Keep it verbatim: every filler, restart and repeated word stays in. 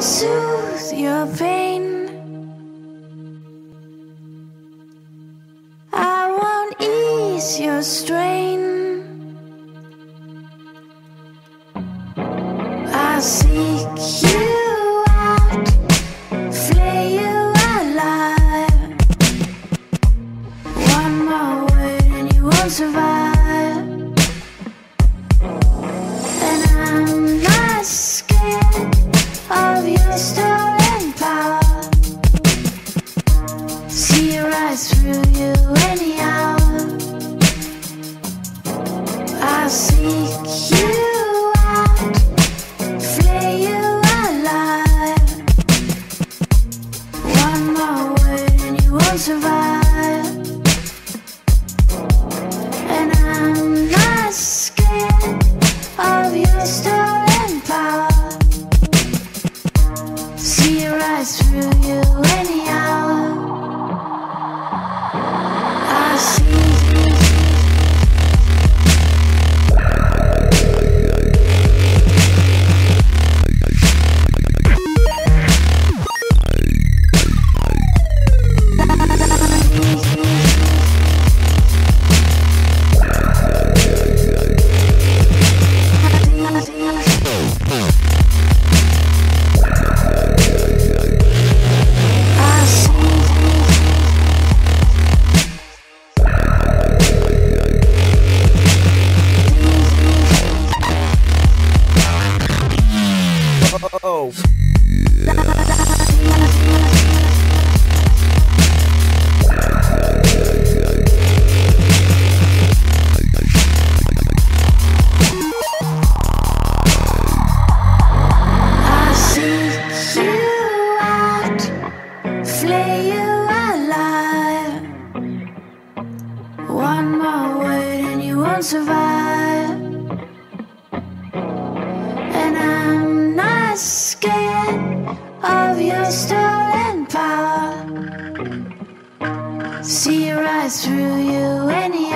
soothe your pain. I won't ease your strain. I'll seek you out, flay you alive. One more word and you won't survive. And I'm not scared of your stolen power. See it rise through you anyhow. I'll seek you out, flay you alive. One more word and you won't survive. And I'm not scared of your stolen power. See it rise through you anyhow. I see. Oh. I'll seek you out, flay you alive. One more word and you won't survive. And I'm not scared of your stolen power. See it rise through you anyhow.